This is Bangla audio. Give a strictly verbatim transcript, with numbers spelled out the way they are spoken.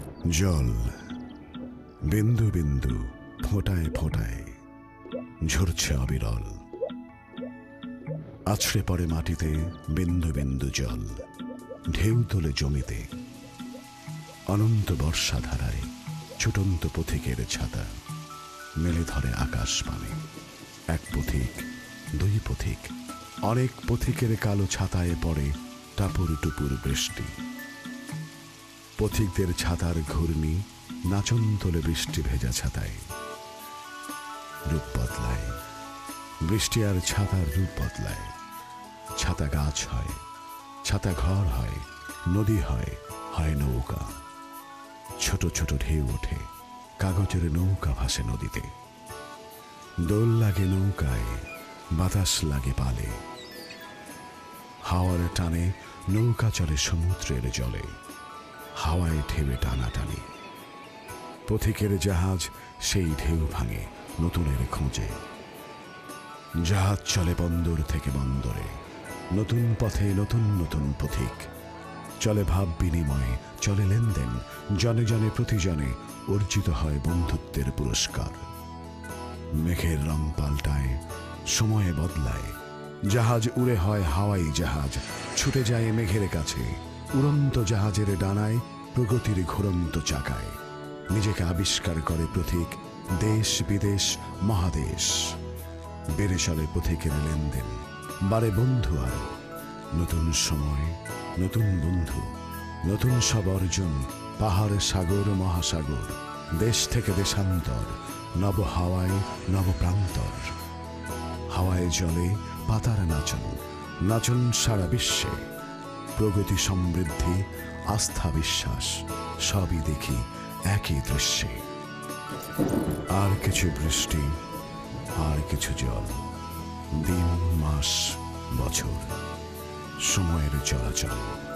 জল বিন্দু বিন্দু ফোঁটায় ফোঁটায় ঝরছে অবিরল। আছড়ে পড়ে মাটিতে বিন্দু বিন্দু জল, ঢেউ তোলে জমিতে। অনন্ত বর্ষাধারায় ছুটন্ত পথিকের ছাতা মেলে ধরে আকাশ পানে। এক পথিক, দুই পথিক, অনেক পথিকের কালো ছাতায় পড়ে টাপুর টুপুর বৃষ্টি। পথিকদের ছাতার ঘূর্ণি নাচন তোলে বৃষ্টি ভেজা ছাতায়। রূপ বদলায় বৃষ্টি, আর ছাতার রূপ বদলায়। ছাতা গাছ হয়, ছাতা ঘর হয়, নদী হয়, হয় নৌকা। ছোট ছোট ঢেউ ওঠে, কাগজের নৌকা ভাসে নদীতে। দোল লাগে নৌকায়, বাতাস লাগে পালে। হাওয়ার টানে নৌকা চলে সমুদ্রের জলে, হাওয়ায় ঢেউে টানাটানি। পথিকের জাহাজ সেই ঢেউ ভাঙে নতুনের খোঁজে। জাহাজ চলে বন্দর থেকে বন্দরে, নতুন পথে নতুন নতুন পথিক। চলে ভাব বিনিময়ে, চলে লেনদেন, জনে জনে প্রতিজনে অর্জিত হয় বন্ধুত্বের পুরস্কার। মেঘের রং পাল্টায়, সময়ে বদলায়। জাহাজ উড়ে হয় হাওয়াই জাহাজ, ছুটে যায় মেঘের কাছে। উড়ন্ত জাহাজের ডানায়, প্রগতির ঘুরন্ত চাকায় নিজেকে আবিষ্কার করে পথিক দেশ বিদেশ মহাদেশ। বেড়ে চলে পথিকের লেনদেন, বারে বন্ধু আর নতুন সময়, নতুন বন্ধু, নতুন সব অর্জন। পাহাড় সাগর মহাসাগর, দেশ থেকে দেশান্তর, নব হাওয়ায় নব প্রান্তর। হাওয়ায় জলে পাতার নাচন, নাচন সারা বিশ্বে। প্রগতি সমৃদ্ধি আস্থা বিশ্বাস সবই দেখি একই দৃশ্যে। আর কিছু বৃষ্টি, আর কিছু জল, দিন মাস বছর, সময়ের চলাচল।